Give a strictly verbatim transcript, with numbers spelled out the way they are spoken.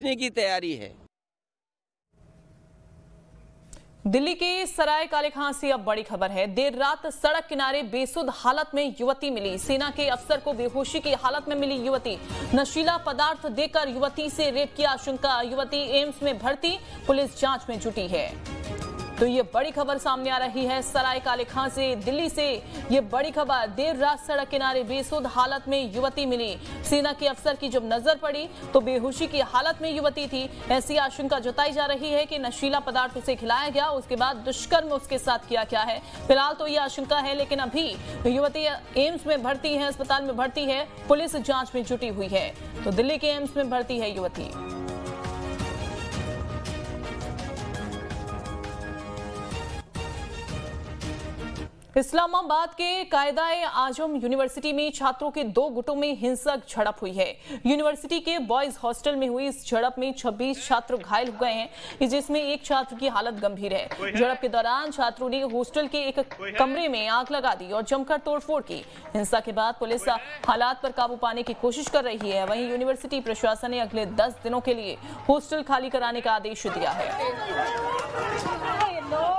जांचने की तैयारी है। दिल्ली के सराय काले खां से अब बड़ी खबर है। देर रात सड़क किनारे बेसुध हालत में युवती मिली। सेना के अफसर को बेहोशी की हालत में मिली युवती। नशीला पदार्थ देकर युवती से रेप की आशंका। युवती एम्स में भर्ती, पुलिस जांच में जुटी है। तो ये बड़ी खबर सामने आ रही है सराय काले खां से, दिल्ली से ये बड़ी खबर। देर रात सड़क किनारे बेसुध हालत में युवती मिली। सेना के अफसर की जब नजर पड़ी तो बेहोशी की हालत में युवती थी। ऐसी आशंका जताई जा रही है कि नशीला पदार्थ उसे खिलाया गया, उसके बाद दुष्कर्म उसके साथ किया गया है। फिलहाल तो ये आशंका है, लेकिन अभी युवती एम्स में भर्ती है, अस्पताल में भर्ती है, पुलिस जांच में जुटी हुई है। तो दिल्ली के एम्स में भर्ती है युवती। इस्लामाबाद के कायदाए आजम यूनिवर्सिटी में छात्रों के दो गुटों में हिंसक झड़प हुई है। यूनिवर्सिटी के बॉयज हॉस्टल में हुई इस झड़प में छब्बीस छात्र घायल हो गए हैं, जिसमें एक छात्र की हालत गंभीर है। झड़प के दौरान छात्रों ने हॉस्टल के एक कमरे में आग लगा दी और जमकर तोड़फोड़ की। हिंसा के बाद पुलिस हालात पर काबू पाने की कोशिश कर रही है। वहीं यूनिवर्सिटी प्रशासन ने अगले दस दिनों के लिए हॉस्टल खाली कराने का आदेश दिया है।